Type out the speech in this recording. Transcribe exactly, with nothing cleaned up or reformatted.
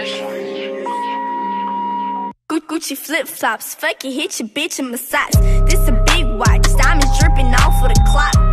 Gucci flip-flops, fuck it, hit your bitch in my socks. This a big watch, diamonds dripping off of the clock.